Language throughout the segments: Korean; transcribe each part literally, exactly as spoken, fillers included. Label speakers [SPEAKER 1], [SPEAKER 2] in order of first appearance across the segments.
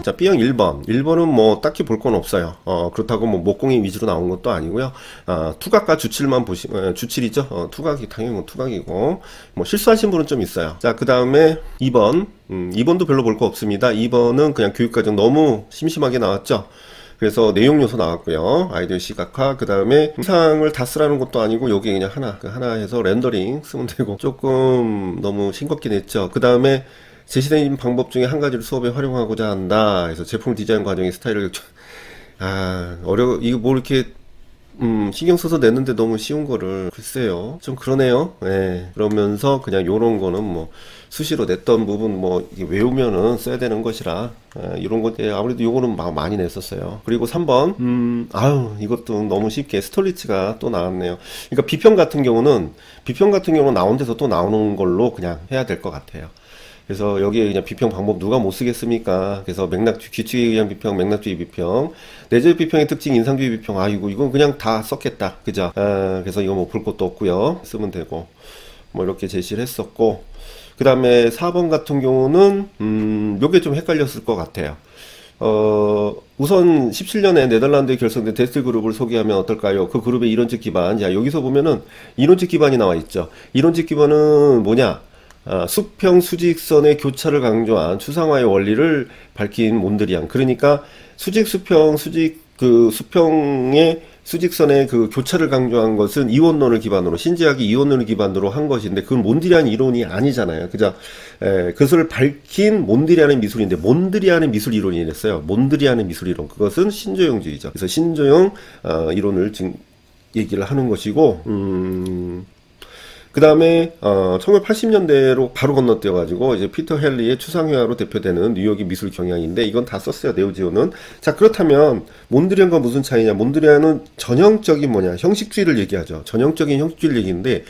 [SPEAKER 1] 자, B형 일 번. 일 번은 뭐 딱히 볼 건 없어요. 어, 그렇다고 뭐 목공이 위주로 나온 것도 아니고요. 어, 투각과 주칠만 보시, 어, 주칠이죠. 어, 투각이, 당연히 뭐 투각이고. 뭐 실수하신 분은 좀 있어요. 자, 그 다음에 이 번. 음, 이 번도 별로 볼 거 없습니다. 이 번은 그냥 교육과정 너무 심심하게 나왔죠. 그래서 내용 요소 나왔고요. 아이디어 시각화, 그 다음에 영상을 다 쓰라는 것도 아니고 여기 그냥 하나, 그 하나 해서 렌더링 쓰면 되고 조금 너무 싱겁긴 했죠. 그 다음에 제시된 방법 중에 한 가지를 수업에 활용하고자 한다. 그래서 제품 디자인 과정의 스타일을 아 어려 이거 뭐 이렇게 음 신경 써서 냈는데 너무 쉬운 거를 글쎄요 좀 그러네요. 네. 그러면서 그냥 요런 거는 뭐 수시로 냈던 부분 뭐 이게 외우면은 써야 되는 것이라 에, 이런 것 아무래도 요거는 막 많이 냈었어요. 그리고 삼 번 음 아유 이것도 너무 쉽게 스톨리츠가 또 나왔네요. 그러니까 비평 같은 경우는 비평 같은 경우는 나온 데서 또 나오는 걸로 그냥 해야 될 것 같아요. 그래서 여기에 그냥 비평 방법 누가 못 쓰겠습니까? 그래서 맥락 규칙에 의한 비평, 맥락주의 비평, 내적 비평의 특징, 인상주의 비평. 아이고 이건 그냥 다 썼겠다, 그죠? 아, 그래서 이거 뭐 볼 것도 없고요, 쓰면 되고 뭐 이렇게 제시를 했었고, 그 다음에 사 번 같은 경우는 음, 요게 좀 헷갈렸을 것 같아요. 어, 우선 십칠 년에 네덜란드에 결성된 데스트 그룹을 소개하면 어떨까요? 그 그룹의 이론적 기반. 자, 여기서 보면은 이론적 기반이 나와 있죠. 이론적 기반은 뭐냐? 아, 수평 수직선의 교차를 강조한 추상화의 원리를 밝힌 몬드리안. 그러니까 수직 수평 수직 그 수평의 수직선의 그 교차를 강조한 것은 이원론을 기반으로 신지학이 이원론을 기반으로 한 것인데 그건 몬드리안 이론이 아니잖아요. 그죠? 에, 그것을 밝힌 몬드리안의 미술인데 몬드리안의 미술 이론이 됐어요. 몬드리안의 미술 이론. 그것은 신조형주의죠. 그래서 신조형 어, 이론을 지금 얘기를 하는 것이고 음. 그 다음에 어, 천구백팔십 년대로 바로 건너뛰어가지고 이제 피터 헨리의 추상회화로 대표되는 뉴욕의 미술 경향인데 이건 다 썼어요. 네오지오는. 자, 그렇다면 몬드리안과 무슨 차이냐? 몬드리안은 전형적인 뭐냐? 형식주의를 얘기하죠. 전형적인 형식주의를 얘기하는데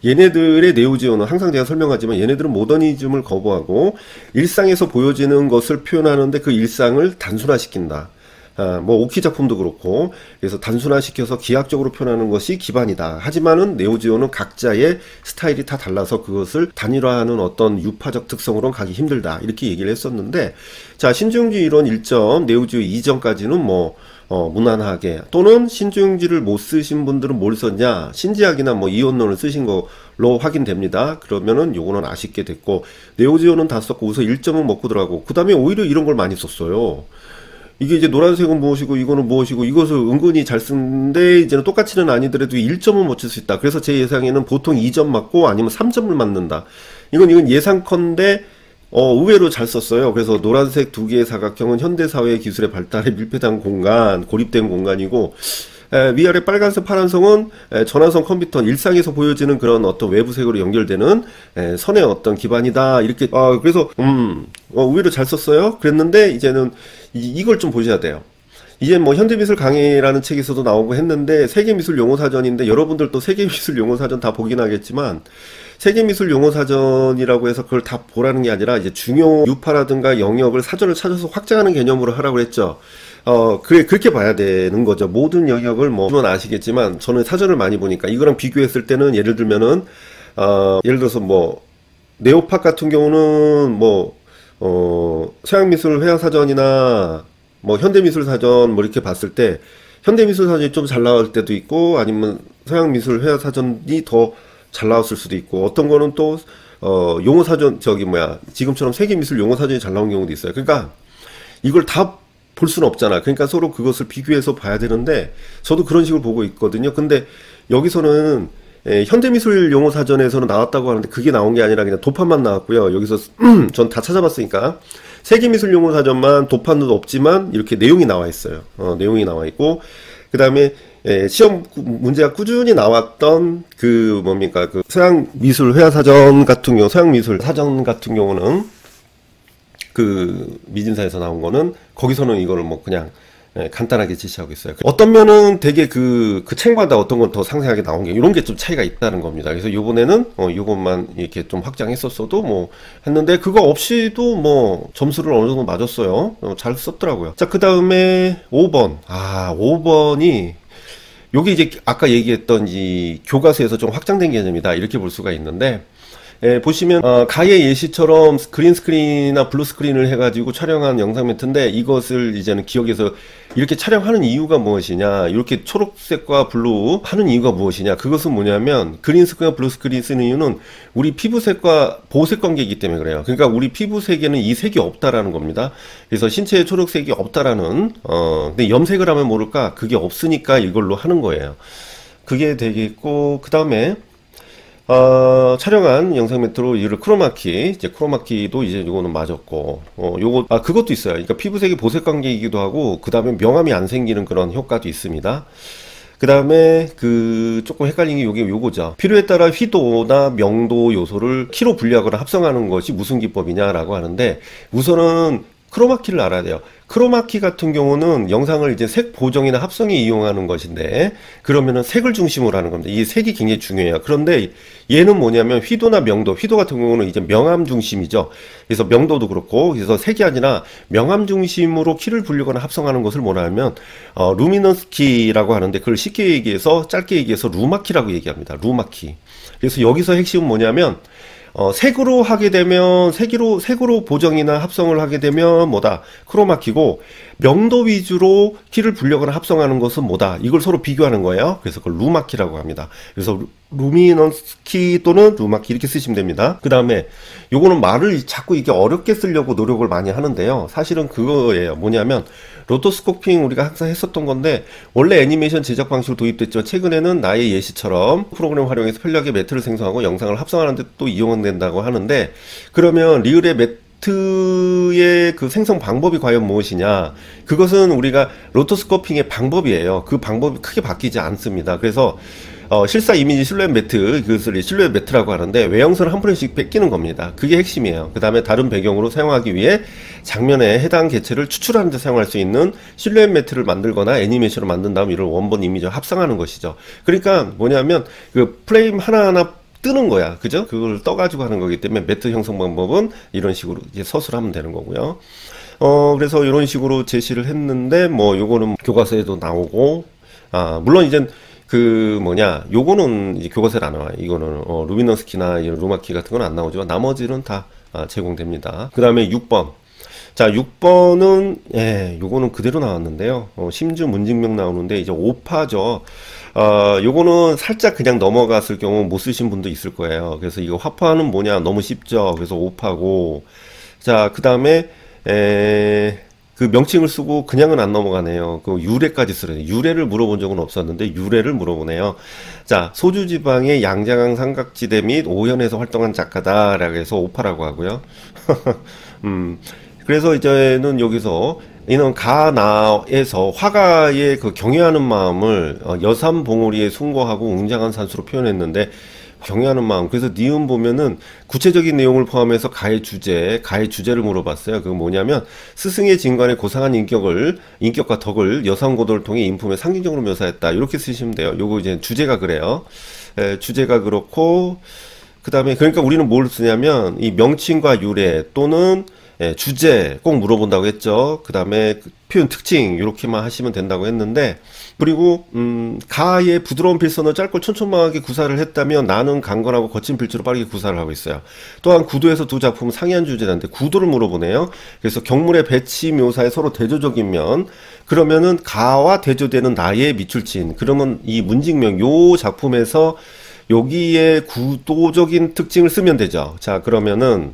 [SPEAKER 1] 얘네들의 네오지오는 항상 제가 설명하지만 얘네들은 모더니즘을 거부하고 일상에서 보여지는 것을 표현하는데 그 일상을 단순화시킨다. 아, 뭐 오키 작품도 그렇고 그래서 단순화시켜서 기하학적으로 표현하는 것이 기반이다. 하지만은 네오지오는 각자의 스타일이 다 달라서 그것을 단일화하는 어떤 유파적 특성으로는 가기 힘들다. 이렇게 얘기를 했었는데 자, 신조형주의 이론 일 점 네오지오 이전까지는 뭐 어, 무난하게 또는 신조형주의를 못 쓰신 분들은 뭘 썼냐? 신지학이나 뭐 이원론을 쓰신 걸로 확인됩니다. 그러면은 요거는 아쉽게 됐고 네오지오는 다 썼고 우선 일 점은 먹고 들어가고 그 다음에 오히려 이런 걸 많이 썼어요. 이게 이제 노란색은 무엇이고 이거는 무엇이고 이것을 은근히 잘 쓰는데 이제는 똑같이는 아니더라도 일 점은 못 칠 수 있다. 그래서 제 예상에는 보통 이 점 맞고 아니면 삼 점을 맞는다. 이건 이건 예상컨대 어, 의외로 잘 썼어요. 그래서 노란색 두 개의 사각형은 현대사회의 기술의 발달에 밀폐된 공간, 고립된 공간이고 에, 위아래 빨간색, 파란색은 에, 전화선 컴퓨터 일상에서 보여지는 그런 어떤 외부색으로 연결되는 에, 선의 어떤 기반이다. 이렇게 아, 그래서 음, 어, 의외로 잘 썼어요. 그랬는데 이제는 이, 이걸 좀 보셔야 돼요. 이제 뭐 현대미술 강의라는 책에서도 나오고 했는데 세계미술 용어사전인데 여러분들도 세계미술 용어사전 다 보긴 하겠지만 세계미술 용어사전이라고 해서 그걸 다 보라는 게 아니라 이제 중요 유파라든가 영역을 사전을 찾아서 확장하는 개념으로 하라고 했죠. 어, 그래, 그렇게 봐야 되는 거죠. 모든 영역을 뭐, 물론 아시겠지만, 저는 사전을 많이 보니까, 이거랑 비교했을 때는, 예를 들면은, 어, 예를 들어서 뭐, 네오팍 같은 경우는 뭐, 어, 서양미술 회화사전이나, 뭐, 현대미술 사전, 뭐, 이렇게 봤을 때, 현대미술 사전이 좀 잘 나올 때도 있고, 아니면 서양미술 회화사전이 더 잘 나왔을 수도 있고, 어떤 거는 또, 어, 용어사전, 저기 뭐야, 지금처럼 세계미술 용어사전이 잘 나온 경우도 있어요. 그러니까, 이걸 다 볼 수는 없잖아. 그러니까 서로 그것을 비교해서 봐야 되는데 저도 그런 식으로 보고 있거든요. 근데 여기서는 에, 현대미술 용어사전에서는 나왔다고 하는데 그게 나온 게 아니라 그냥 도판만 나왔고요. 여기서 전 다 찾아봤으니까 세계미술 용어사전만 도판도 없지만 이렇게 내용이 나와 있어요. 어, 내용이 나와 있고 그 다음에 시험 문제가 꾸준히 나왔던 그 뭡니까 그 서양미술 회화사전 같은 경우 서양미술 사전 같은 경우는 그 미진사에서 나온 거는 거기서는 이거를 뭐 그냥 간단하게 제시하고 있어요. 어떤 면은 되게 그, 그 책마다 어떤 건 더 상세하게 나온 게 이런 게 좀 차이가 있다는 겁니다. 그래서 요번에는 어, 요것만 이렇게 좀 확장했었어도 뭐 했는데 그거 없이도 뭐 점수를 어느 정도 맞았어요. 어, 잘 썼더라고요. 자, 그 다음에 오 번. 아, 오 번이 요게 이제 아까 얘기했던 이 교과서에서 좀 확장된 개념이다. 이렇게 볼 수가 있는데 예, 보시면 어, 가의 예시처럼 그린 스크린이나 블루 스크린을 해가지고 촬영한 영상 멘트인데, 이것을 이제는 기억에서 이렇게 촬영하는 이유가 무엇이냐, 이렇게 초록색과 블루 하는 이유가 무엇이냐, 그것은 뭐냐면 그린 스크린과 블루 스크린 쓰는 이유는 우리 피부색과 보호색 관계이기 때문에 그래요. 그러니까 우리 피부색에는 이 색이 없다라는 겁니다. 그래서 신체에 초록색이 없다라는, 어 근데 염색을 하면 모를까, 그게 없으니까 이걸로 하는 거예요. 그게 되겠고, 그 다음에 어, 촬영한 영상 멘트로 이를 크로마키, 이제 크로마키도 이제 요거는 맞았고, 어, 요거, 아, 그것도 있어요. 그러니까 피부색이 보색 관계이기도 하고, 그 다음에 명암이 안 생기는 그런 효과도 있습니다. 그 다음에 그 조금 헷갈린 게 요게 요거죠. 필요에 따라 휘도나 명도 요소를 키로 분리하거나 합성하는 것이 무슨 기법이냐라고 하는데, 우선은 크로마키를 알아야 돼요. 크로마키 같은 경우는 영상을 이제 색 보정이나 합성에 이용하는 것인데, 그러면은 색을 중심으로 하는 겁니다. 이 색이 굉장히 중요해요. 그런데 얘는 뭐냐면 휘도나 명도, 휘도 같은 경우는 이제 명암 중심이죠. 그래서 명도도 그렇고, 그래서 색이 아니라 명암 중심으로 키를 불리거나 합성하는 것을 뭐라 하면 어, 루미넌스 키라고 하는데, 그걸 쉽게 얘기해서 짧게 얘기해서 루마키라고 얘기합니다. 루마키. 그래서 여기서 핵심은 뭐냐면, 어, 색으로 하게 되면, 색으로, 색으로 보정이나 합성을 하게 되면 뭐다? 크로마키고, 명도 위주로 키를 불려거나 합성하는 것은 뭐다? 이걸 서로 비교하는 거예요. 그래서 그걸 루마키라고 합니다. 그래서 루미넌스 키 또는 루마키 이렇게 쓰시면 됩니다. 그 다음에 요거는 말을 자꾸 이게 어렵게 쓰려고 노력을 많이 하는데요. 사실은 그거예요. 뭐냐면, 로토스코핑 우리가 항상 했었던 건데, 원래 애니메이션 제작 방식으로 도입됐죠. 최근에는 나의 예시처럼 프로그램 활용해서 편리하게 매트를 생성하고 영상을 합성하는 데 또 이용된다고 하는데, 그러면 리을의 매트의 그 생성 방법이 과연 무엇이냐, 그것은 우리가 로토스코핑의 방법이에요. 그 방법이 크게 바뀌지 않습니다. 그래서 어, 실사 이미지 실루엣 매트, 그것을 실루엣 매트라고 하는데, 외형선을 한 프레임씩 뺏기는 겁니다. 그게 핵심이에요. 그 다음에 다른 배경으로 사용하기 위해 장면에 해당 개체를 추출하는 데 사용할 수 있는 실루엣 매트를 만들거나 애니메이션을 만든 다음 이를 원본 이미지와 합성하는 것이죠. 그러니까 뭐냐면 그 프레임 하나하나 뜨는 거야. 그죠? 그걸 떠가지고 하는 거기 때문에 매트 형성 방법은 이런 식으로 이제 서술하면 되는 거고요. 어, 그래서 이런 식으로 제시를 했는데, 뭐 요거는 교과서에도 나오고, 아, 물론 이제 그 뭐냐, 요거는 이제 교과서에 안 나와요. 이거는 어, 루미너스키나 이런 루마키 같은 건 안 나오지만 나머지는 다 아, 제공됩니다. 그 다음에 육 번. 자, 육 번은 예, 요거는 그대로 나왔는데요. 어, 심주 문증명 나오는데 이제 오파죠. 어, 요거는 살짝 그냥 넘어갔을 경우 못 쓰신 분도 있을 거예요. 그래서 이거 화파는 뭐냐, 너무 쉽죠. 그래서 오파고. 자, 그 다음에 에. 그 명칭을 쓰고 그냥은 안 넘어가네요. 그 유래까지 쓰래요. 유래를 물어본 적은 없었는데 유래를 물어보네요. 자, 소주 지방의 양자강 삼각지대 및 오현에서 활동한 작가다라고 해서 오파라고 하고요. 음, 그래서 이제는 여기서 이는 가나에서 화가의 그 경외하는 마음을 어, 여삼 봉우리에 숭고하고 웅장한 산수로 표현했는데, 경외하는 마음. 그래서 니은 보면은 구체적인 내용을 포함해서 가의 주제, 가의 주제를 물어봤어요. 그건 뭐냐면, 스승의 진관의 고상한 인격을, 인격과 덕을 여상고도를 통해 인품에 상징적으로 묘사했다. 이렇게 쓰시면 돼요. 요거 이제 주제가 그래요. 에, 주제가 그렇고, 그 다음에, 그러니까 우리는 뭘 쓰냐면, 이 명칭과 유래 또는 예, 주제 꼭 물어본다고 했죠. 그 다음에 표현 특징 이렇게만 하시면 된다고 했는데, 그리고 음, 가의 부드러운 필선을 짧고 촘촘하게 구사를 했다면 나는 강건하고 거친 필주로 빠르게 구사를 하고 있어요. 또한 구도에서 두 작품은 상이한 주제인데 구도를 물어보네요. 그래서 경물의 배치 묘사에 서로 대조적인 면, 그러면은 가와 대조되는 나의 밑줄진, 그러면 이 문직명 요 작품에서 여기에 구도적인 특징을 쓰면 되죠. 자, 그러면은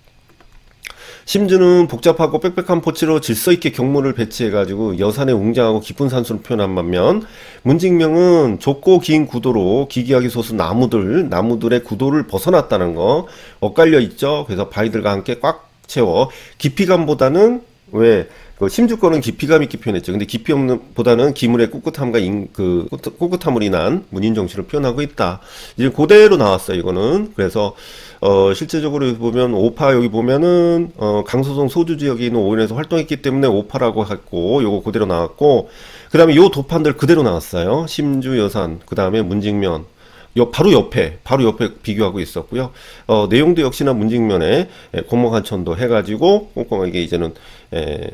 [SPEAKER 1] 심주는 복잡하고 빽빽한 포치로 질서있게 경물을 배치해가지고 여산의 웅장하고 깊은 산수를 표현한 반면, 문직명은 좁고 긴 구도로 기기하게 솟은 나무들, 나무들의 구도를 벗어났다는 거 엇갈려 있죠. 그래서 바위들과 함께 꽉 채워 깊이감보다는, 왜 그 심주 거는 깊이감 있게 표현했죠. 근데 깊이 없는 보다는 기물의 꿋꿋함과 인, 그 꿋꿋함을 인한 문인 정신을 표현하고 있다. 이제 그대로 나왔어요. 이거는. 그래서 어 실제적으로 보면 오파 여기 보면은 어 강소성 소주 지역에 있는 오인에서 활동했기 때문에 오파라고 했고, 요거 그대로 나왔고, 그 다음에 요 도판들 그대로 나왔어요. 심주 여산, 그 다음에 문직면. 요 바로 옆에 바로 옆에 비교하고 있었고요. 어, 내용도 역시나 문직면에 공목한천도 해가지고 꼼꼼하게 이제는 에,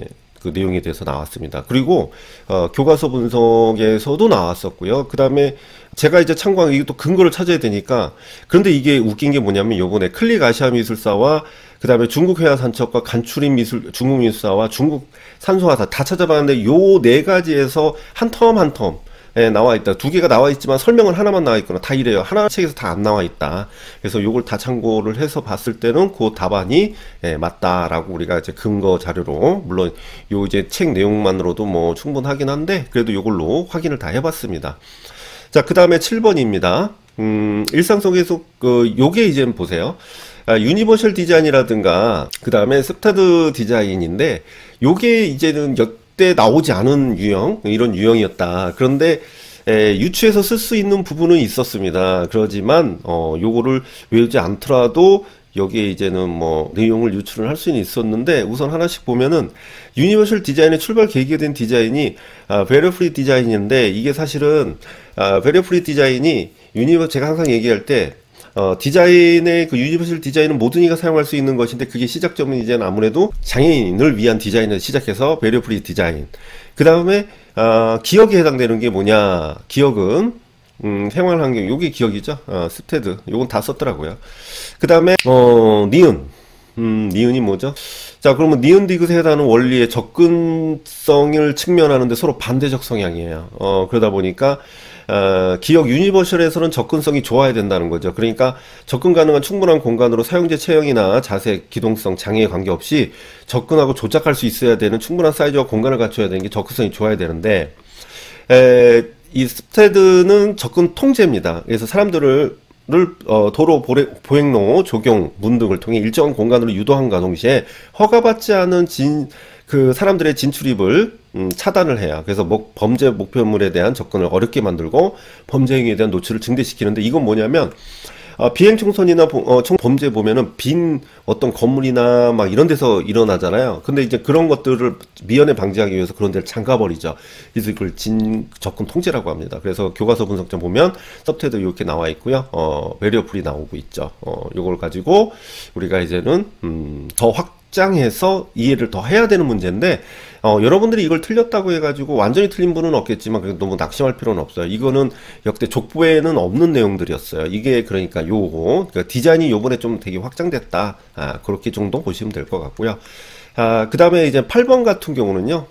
[SPEAKER 1] 그 내용에 대해서 나왔습니다. 그리고 어, 교과서 분석에서도 나왔었고요. 그 다음에 제가 이제 참고한 이게 또 근거를 찾아야 되니까, 그런데 이게 웃긴 게 뭐냐면 요번에 클릭 아시아 미술사와 그 다음에 중국 회화 산책과 간추린 미술 중국 미술사와 중국 산소화사 다 찾아봤는데 요 네 가지에서 한 텀 한 텀 예, 나와 있다. 두 개가 나와 있지만 설명은 하나만 나와 있거나 다 이래요. 하나 책에서 다 안 나와 있다. 그래서 요걸 다 참고를 해서 봤을 때는 그 답안이 예, 맞다라고 우리가 이제 근거 자료로, 물론 요 이제 책 내용만으로도 뭐 충분하긴 한데 그래도 요걸로 확인을 다 해봤습니다. 자, 그 다음에 칠 번입니다. 음, 일상 속에서 그 요게 이제 보세요. 아, 유니버셜 디자인이라든가 그 다음에 스타드 디자인인데 요게 이제는 때 나오지 않은 유형, 이런 유형이었다. 그런데 에, 유추해서 쓸 수 있는 부분은 있었습니다. 그러지만 어, 요거를 외우지 않더라도 여기에 이제는 뭐 내용을 유출을 할 수는 있었는데, 우선 하나씩 보면은 유니버셜 디자인의 출발 계기가 된 디자인이 아, 베리어 프리 디자인인데, 이게 사실은 아, 베리어 프리 디자인이 유니버 제가 항상 얘기할 때 어, 디자인의 그 유니버셜 디자인은 모든 이가 사용할 수 있는 것인데, 그게 시작점은 이제는 아무래도 장애인을 위한 디자인을 시작해서 베리어 프리 디자인. 그 다음에 어, 기억에 해당되는 게 뭐냐? 기억은 음, 생활 환경, 요게 기억이죠. 어, 스테드, 요건 다 썼더라고요. 그 다음에 어, 니은, 음, 니은이 뭐죠? 자, 그러면 니은 디귿에 해당하는 원리의 접근성을 측면하는데 서로 반대적 성향이에요. 어, 그러다 보니까 어, 기억 유니버셜에서는 접근성이 좋아야 된다는 거죠. 그러니까 접근 가능한 충분한 공간으로 사용자 체형이나 자세, 기동성, 장애에 관계없이 접근하고 조작할 수 있어야 되는 충분한 사이즈와 공간을 갖춰야 되는 게 접근성이 좋아야 되는데, 에, 이 스테드는 접근 통제입니다. 그래서 사람들을 를 어, 도로 보레, 보행로, 조경, 문 등을 통해 일정한 공간으로 유도함과 동시에 허가받지 않은 진, 그 사람들의 진출입을 음, 차단을 해요. 그래서 목, 범죄 목표물에 대한 접근을 어렵게 만들고 범죄 행위에 대한 노출을 증대시키는데, 이건 뭐냐면 어, 비행 총선이나 어, 총 범죄 보면은 빈 어떤 건물이나 막 이런 데서 일어나잖아요. 근데 이제 그런 것들을 미연에 방지하기 위해서 그런 데를 잠가버리죠. 그래서 이걸 진 접근 통제라고 합니다. 그래서 교과서 분석점 보면 서브테도 이렇게 나와 있고요. 어, 베리어 풀이 나오고 있죠. 어, 요걸 가지고 우리가 이제는 음, 더 확장해서 이해를 더 해야 되는 문제인데, 어, 여러분들이 이걸 틀렸다고 해가지고 완전히 틀린 분은 없겠지만 너무 낙심할 필요는 없어요. 이거는 역대 족보에는 없는 내용들이었어요. 이게 그러니까 요거 그러니까 디자인이 요번에 좀 되게 확장됐다. 아, 그렇게 정도 보시면 될 것 같고요. 아, 그 다음에 이제 팔 번 같은 경우는요.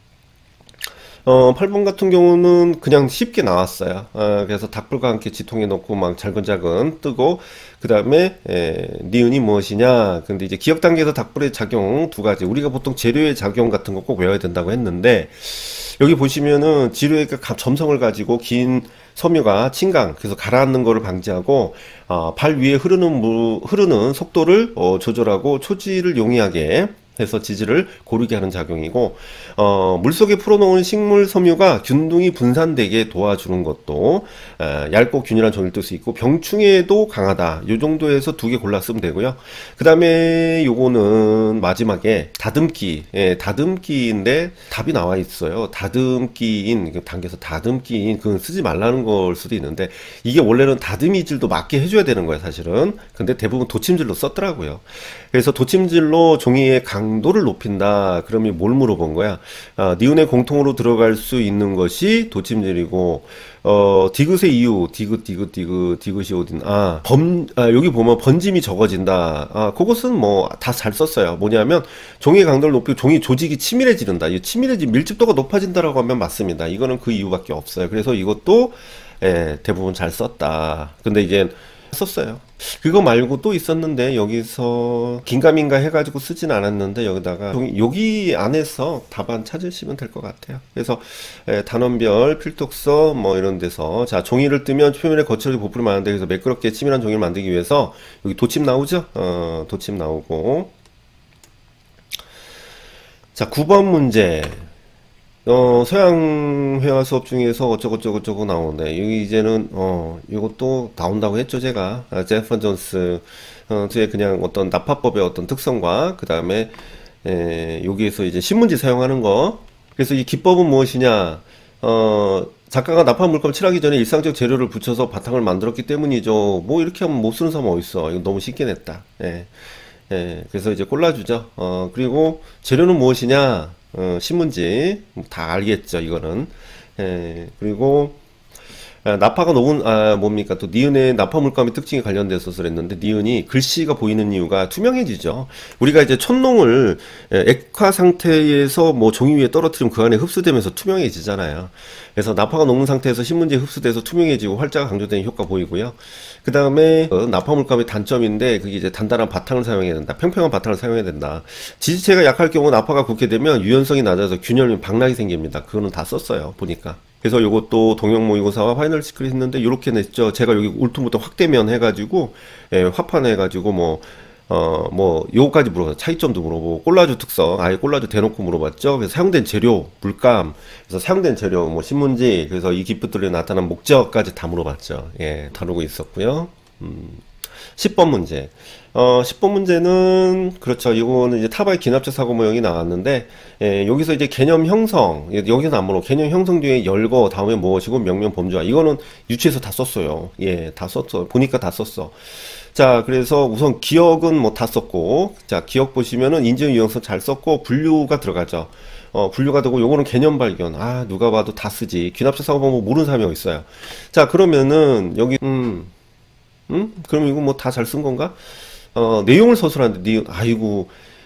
[SPEAKER 1] 어, 팔 번 같은 경우는 그냥 쉽게 나왔어요. 아, 그래서 닭불과 함께 지통에 넣고 막 잘근잘근 뜨고, 그 다음에 니은이 무엇이냐. 근데 이제 기억 단계에서 닭불의 작용 두 가지. 우리가 보통 재료의 작용 같은 거 꼭 외워야 된다고 했는데, 여기 보시면은 지뢰의 점성을 가지고 긴 섬유가 침강, 그래서 가라앉는 거를 방지하고 어, 발 위에 흐르는 물, 흐르는 속도를 어, 조절하고 초지를 용이하게 해서 지지를 고르게 하는 작용이고, 어, 물속에 풀어놓은 식물 섬유가 균등히 분산되게 도와주는 것도 에, 얇고 균일한 종이를 뜰 수 있고, 병충해에도 강하다. 요 정도에서 두 개 골라 쓰면 되고요. 그 다음에 요거는 마지막에 다듬기, 예, 다듬기인데 답이 나와 있어요. 다듬기인, 단계에서 다듬기인, 그건 쓰지 말라는 걸 수도 있는데, 이게 원래는 다듬이질도 맞게 해줘야 되는 거예요, 사실은. 근데 대부분 도침질로 썼더라고요. 그래서 도침질로 종이의 강도를 높인다. 그러면 뭘 물어본 거야? 아, 니은의 공통으로 들어갈 수 있는 것이 도침질이고, 어, 디귿의 이유, 디귿, 디귿, 디귿, 디귿이 어딘, 아, 범, 아, 여기 보면 번짐이 적어진다. 아, 그것은 뭐, 다 잘 썼어요. 뭐냐면, 종이의 강도를 높이고 종이 조직이 치밀해지는다. 이 치밀해지, 밀집도가 높아진다라고 하면 맞습니다. 이거는 그 이유밖에 없어요. 그래서 이것도, 예, 대부분 잘 썼다. 근데 이게, 썼어요. 그거 말고 또 있었는데, 여기서 긴가민가 해가지고 쓰진 않았는데, 여기다가 여기 안에서 답안 찾으시면 될 것 같아요. 그래서 에, 단원별 필독서 뭐 이런 데서, 자, 종이를 뜨면 표면에 거칠게 보풀이 많은데, 그래서 매끄럽게 치밀한 종이를 만들기 위해서 여기 도침 나오죠? 어, 도침 나오고. 자, 구 번 문제. 어, 서양 회화 수업 중에서 어쩌고저쩌고 나오는데, 여기 이제는, 어, 이것도 나온다고 했죠, 제가. 아, 제프 존스, 어, 제 그냥 어떤 납파법의 어떤 특성과, 그 다음에, 에, 여기에서 이제 신문지 사용하는 거. 그래서 이 기법은 무엇이냐, 어, 작가가 납파 물감 칠하기 전에 일상적 재료를 붙여서 바탕을 만들었기 때문이죠. 뭐 이렇게 하면 못 쓰는 사람 어딨어. 이거 너무 쉽게 냈다. 예. 예, 그래서 이제 골라주죠. 어, 그리고 재료는 무엇이냐? 어, 신문지 다 알겠죠 이거는. 예, 그리고 아, 나파가 녹은 아 뭡니까 또 니은의 나파 물감의 특징에 관련돼서 그랬는데 니은이 글씨가 보이는 이유가 투명해지죠. 우리가 이제 촛농을 예, 액화 상태에서 뭐 종이 위에 떨어뜨리면 그 안에 흡수되면서 투명해지잖아요. 그래서 나파가 녹은 상태에서 신문지에 흡수돼서 투명해지고 활자가 강조되는 효과 보이고요. 그 다음에 어, 나파 물감의 단점인데 그게 이제 단단한 바탕을 사용해야 된다. 평평한 바탕을 사용해야 된다. 지지체가 약할 경우 나파가 굳게 되면 유연성이 낮아서 균열 및 박락이 생깁니다. 그거는 다 썼어요 보니까. 그래서 요것도 동형 모의고사와 파이널 시크릿 했는데 이렇게 냈죠. 제가 여기 울퉁부터 확대면 해가지고 예, 화판 해가지고 뭐 어 뭐 요거까지 물어봤어요. 차이점도 물어보고 콜라주 특성 아예 콜라주 대놓고 물어봤죠. 그래서 사용된 재료 물감, 그래서 사용된 재료 뭐 신문지, 그래서 이 기프트에 나타난 목적까지 다 물어봤죠. 예, 다루고 있었고요. 음. 십 번 문제. 어, 십 번 문제는, 그렇죠. 이거는 이제 타바의 기납적 사고 모형이 나왔는데, 예, 여기서 이제 개념 형성, 여기서는 안 물어. 개념 형성 뒤에 열거, 다음에 무엇이고, 명명 범주화. 이거는 유치에서 다 썼어요. 예, 다 썼어. 보니까 다 썼어. 자, 그래서 우선 기억은 뭐 다 썼고, 자, 기억 보시면은 인지의 유형성 잘 썼고, 분류가 들어가죠. 어, 분류가 되고, 요거는 개념 발견. 아, 누가 봐도 다 쓰지. 기납적 사고 방법 모르는 사람이 어디 있어요. 자, 그러면은, 여기, 음, 음? 그럼 이거 뭐 다 잘 쓴 건가? 어, 내용을 서술하는데, 니, 아이고,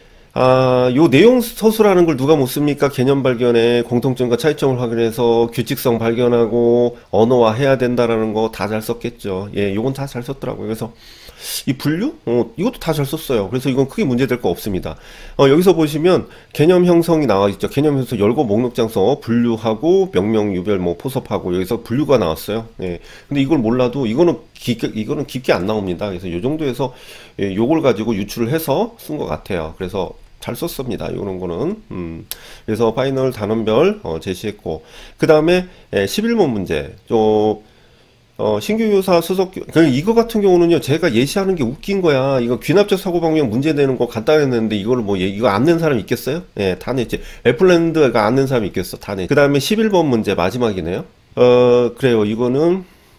[SPEAKER 1] 아, 요 내용 서술하는 걸 누가 못 씁니까? 개념 발견에 공통점과 차이점을 확인해서 규칙성 발견하고 언어화 해야 된다라는 거 다 잘 썼겠죠. 예, 요건 다 잘 썼더라고요. 그래서 이 분류? 어, 이것도 다 잘 썼어요. 그래서 이건 크게 문제될 거 없습니다. 어, 여기서 보시면 개념 형성이 나와 있죠. 개념 형성 열고 목록 장소 분류하고 명명 유별 뭐 포섭하고 여기서 분류가 나왔어요. 예. 근데 이걸 몰라도 이거는 깊게 이거는 깊게 안 나옵니다. 그래서 요 정도에서 예, 요걸 가지고 유출을 해서 쓴 것 같아요. 그래서 잘 썼습니다. 이런 거는. 음. 그래서 파이널 단원별 어, 제시했고 그 다음에 예, 십일 번 문제. 저 어, 신규교사 수석, 그 이거 같은 경우는요, 제가 예시하는 게 웃긴 거야. 이거 귀납적 사고방면 문제 내는 거 간단했는데, 이거를 뭐, 이거 안 낸 사람 있겠어요? 예, 다 냈지. 애플랜드가 안 낸 사람 있겠어? 다 냈. 그 다음에 십일 번 문제, 마지막이네요. 어, 그래요. 이거는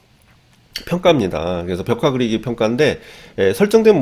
[SPEAKER 1] 평가입니다. 그래서 벽화 그리기 평가인데, 예, 설정된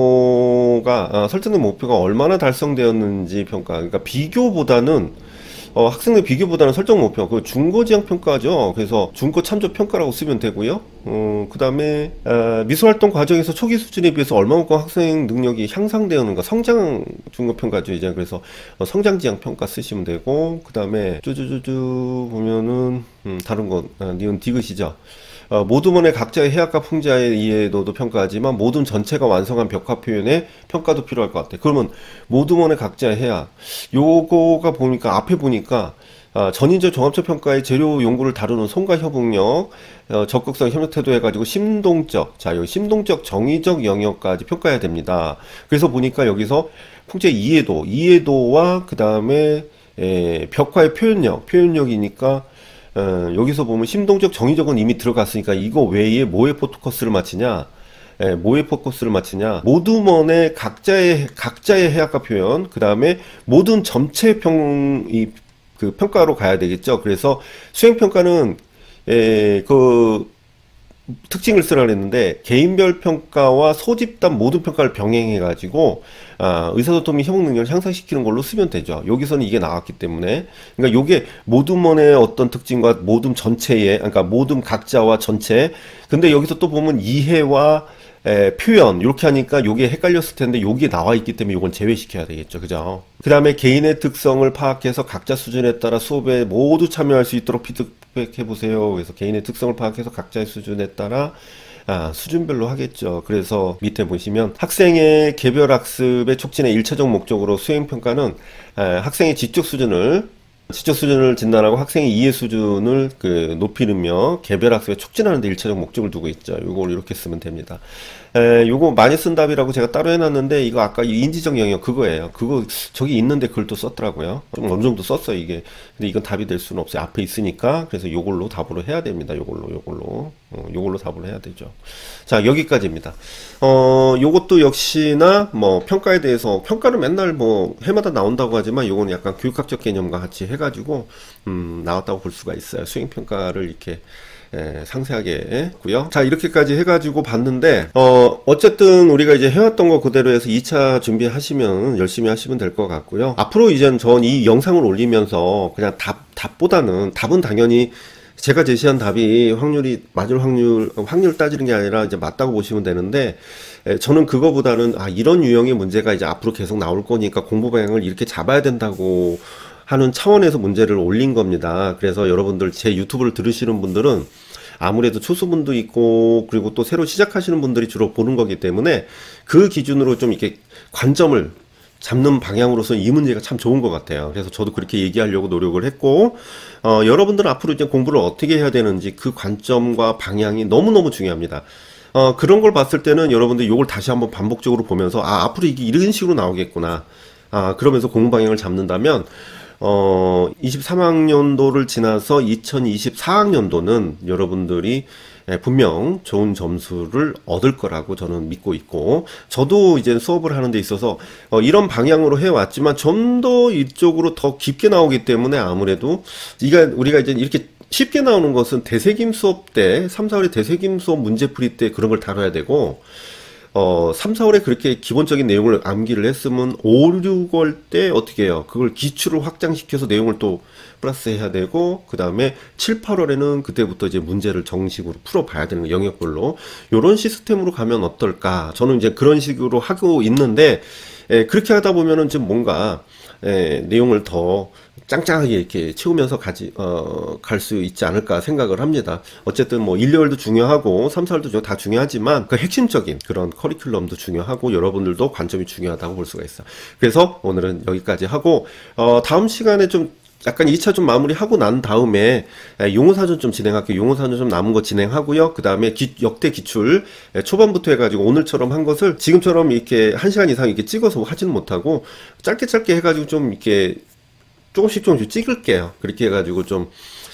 [SPEAKER 1] 목표가, 아, 설정된 목표가 얼마나 달성되었는지 평가. 그러니까 비교보다는 어, 학생들 비교보다는 설정 목표, 그 중고 지향 평가죠. 그래서 중고 참조 평가라고 쓰면 되고요. 어, 그 다음에 어, 미술활동 과정에서 초기 수준에 비해서 얼마만큼 학생 능력이 향상되었는가, 성장 중고 평가죠. 이제 그래서 어, 성장 지향 평가 쓰시면 되고, 그 다음에 쭈쭈쭈쭈 보면은 음, 다른 거 아, 니은 디귿이죠. 어, 모둠원의 각자의 해학과 풍자의 이해도도 평가하지만 모둠 전체가 완성한 벽화 표현에 평가도 필요할 것 같아. 그러면 모둠원의 각자의 해학 요거가 보니까 앞에 보니까 어, 전인적 종합적 평가의 재료 연구를 다루는 손과 협응력, 어, 적극성 협력 태도 해가지고 심동적, 자 여기 심동적 정의적 영역까지 평가해야 됩니다. 그래서 보니까 여기서 풍자 이해도, 이해도와 그 다음에 벽화의 표현력, 표현력이니까 어, 여기서 보면 심동적 정의적은 이미 들어갔으니까 이거 외에 뭐에 포커스를 맞추냐, 예, 뭐에 포커스를 맞추냐, 모둠원의 각자의 각자의 해학과 표현, 그 다음에 모든 전체 평, 이, 그 평가로 가야 되겠죠. 그래서 수행 평가는 예, 그 특징을 쓰라 그랬는데 개인별 평가와 소집단 모든 평가를 병행해 가지고 아, 의사소통 및 협업 능력을 향상시키는 걸로 쓰면 되죠. 여기서는 이게 나왔기 때문에, 그러니까 요게 모둠원의 어떤 특징과 모둠 전체의, 그러니까 모둠 각자와 전체, 근데 여기서 또 보면 이해와 에, 표현 이렇게 하니까 요게 헷갈렸을 텐데 요게 나와 있기 때문에 요건 제외시켜야 되겠죠. 그죠? 그 다음에 개인의 특성을 파악해서 각자 수준에 따라 수업에 모두 참여할 수 있도록 피드백해 보세요. 그래서 개인의 특성을 파악해서 각자의 수준에 따라 아, 수준별로 하겠죠. 그래서 밑에 보시면 학생의 개별 학습의 촉진의 일차적 목적으로 수행평가는 아, 학생의 지적 수준을 지적 수준을 진단하고 학생의 이해 수준을 그 높이며 개별 학습에 촉진하는 데 일차적 목적을 두고 있죠. 요걸 이렇게 쓰면 됩니다. 에, 요거 많이 쓴 답이라고 제가 따로 해놨는데 이거 아까 인지적 영역 그거예요. 그거 저기 있는데 그걸 또 썼더라고요. 좀 어느 정도 썼어요 이게. 근데 이건 답이 될 수는 없어요. 앞에 있으니까. 그래서 요걸로 답으로 해야 됩니다. 요걸로 요걸로 어, 요걸로 답을 해야 되죠. 자 여기까지입니다. 어 요것도 역시나 뭐 평가에 대해서 평가는 맨날 뭐 해마다 나온다고 하지만 요거는 약간 교육학적 개념과 같이 해가지고 음, 나왔다고 볼 수가 있어요. 수행평가를 이렇게 예, 상세하게 했고요. 자, 이렇게까지 해가지고 봤는데, 어, 어쨌든 우리가 이제 해왔던 거 그대로 해서 이 차 준비하시면 열심히 하시면 될 것 같고요. 앞으로 이제 전 이 영상을 올리면서 그냥 답, 답보다는 답은 당연히 제가 제시한 답이 확률이 맞을 확률, 확률 따지는 게 아니라 이제 맞다고 보시면 되는데, 에, 저는 그거보다는 아, 이런 유형의 문제가 이제 앞으로 계속 나올 거니까 공부 방향을 이렇게 잡아야 된다고 하는 차원에서 문제를 올린 겁니다. 그래서 여러분들 제 유튜브를 들으시는 분들은 아무래도 초수분도 있고 그리고 또 새로 시작하시는 분들이 주로 보는 거기 때문에 그 기준으로 좀 이렇게 관점을 잡는 방향으로서 이 문제가 참 좋은 것 같아요. 그래서 저도 그렇게 얘기하려고 노력을 했고, 어, 여러분들은 앞으로 이제 공부를 어떻게 해야 되는지 그 관점과 방향이 너무너무 중요합니다. 어, 그런 걸 봤을 때는 여러분들 이걸 다시 한번 반복적으로 보면서 아, 앞으로 이게 이런 식으로 나오겠구나. 아, 그러면서 공부 방향을 잡는다면 어, 이십삼 학년도를 지나서 이천이십사 학년도는 여러분들이 분명 좋은 점수를 얻을 거라고 저는 믿고 있고, 저도 이제 수업을 하는 데 있어서 어, 이런 방향으로 해왔지만 좀 더 이쪽으로 더 깊게 나오기 때문에 아무래도 이가 우리가 이제 이렇게 쉽게 나오는 것은 대세김 수업 때, 삼, 사월에 대세김 수업 문제풀이 때 그런 걸 다뤄야 되고, 어, 삼, 사월에 그렇게 기본적인 내용을 암기를 했으면 오, 육월 때 어떻게 해요? 그걸 기출을 확장시켜서 내용을 또 플러스 해야 되고, 그 다음에 칠, 팔월에는 그때부터 이제 문제를 정식으로 풀어봐야 되는 거, 영역별로. 요런 시스템으로 가면 어떨까? 저는 이제 그런 식으로 하고 있는데, 에, 그렇게 하다 보면은 좀 뭔가, 에, 내용을 더 짱짱하게 이렇게 채우면서 가지, 어, 갈 수 있지 않을까 생각을 합니다. 어쨌든 뭐 일, 이월도 중요하고 삼, 사월도 다 중요하지만 그 핵심적인 그런 커리큘럼도 중요하고 여러분들도 관점이 중요하다고 볼 수가 있어. 그래서 오늘은 여기까지 하고, 어, 다음 시간에 좀 약간 이 차 좀 마무리하고 난 다음에 용어사전 좀 진행할게요. 용어사전 좀 남은 거 진행하고요. 그 다음에 역대 기출 초반부터 해가지고 오늘처럼 한 것을 지금처럼 이렇게 한 시간 이상 이렇게 찍어서 하지는 못하고 짧게 짧게 해가지고 좀 이렇게 조금씩 조금씩 찍을게요. 그렇게 해가지고 좀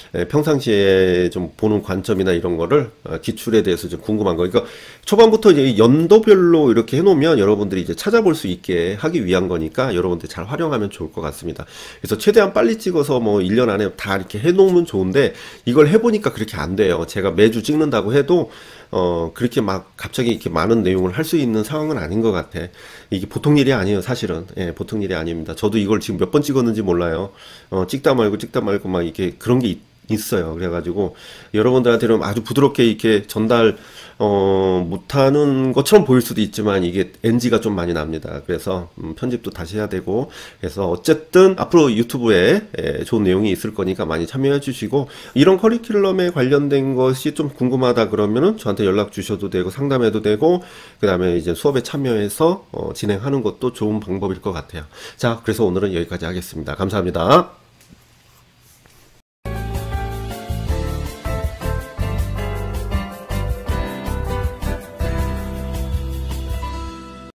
[SPEAKER 1] 평상시에 좀 보는 관점이나 이런 거를 기출에 대해서 좀 궁금한 거. 그러니까 초반부터 이제 연도별로 이렇게 해놓으면 여러분들이 이제 찾아볼 수 있게 하기 위한 거니까 여러분들 잘 활용하면 좋을 것 같습니다. 그래서 최대한 빨리 찍어서 뭐 일 년 안에 다 이렇게 해놓으면 좋은데 이걸 해보니까 그렇게 안 돼요. 제가 매주 찍는다고 해도 어 그렇게 막 갑자기 이렇게 많은 내용을 할 수 있는 상황은 아닌 것 같아. 이게 보통 일이 아니에요, 사실은. 예, 보통 일이 아닙니다. 저도 이걸 지금 몇 번 찍었는지 몰라요. 어 찍다 말고 찍다 말고 막 이렇게 그런 게 있, 있어요. 그래가지고 여러분들한테는 아주 부드럽게 이렇게 전달 어 못하는 것처럼 보일 수도 있지만 이게 엔지가 좀 많이 납니다. 그래서 음, 편집도 다시 해야 되고, 그래서 어쨌든 앞으로 유튜브에 에, 좋은 내용이 있을 거니까 많이 참여해 주시고, 이런 커리큘럼에 관련된 것이 좀 궁금하다 그러면은 저한테 연락 주셔도 되고 상담해도 되고, 그 다음에 이제 수업에 참여해서 어, 진행하는 것도 좋은 방법일 것 같아요. 자, 그래서 오늘은 여기까지 하겠습니다. 감사합니다.